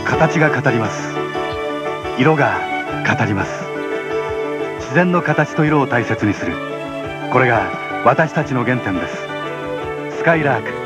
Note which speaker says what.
Speaker 1: 形が語ります。色が語ります。自然の形と色を大切にする、これが私たちの原点です。スカイラーク